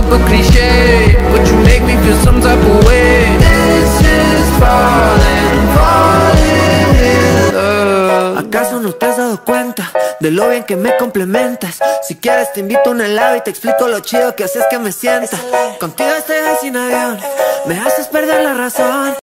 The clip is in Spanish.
super cliche, but you make me feel some type of way. This is falling, falling in love. ¿Acaso no te has dado cuenta de lo bien que me complementas? Si quieres te invito a un helado y te explico lo chido que haces que me sienta. Contigo estoy sin avión, me haces perder la razón.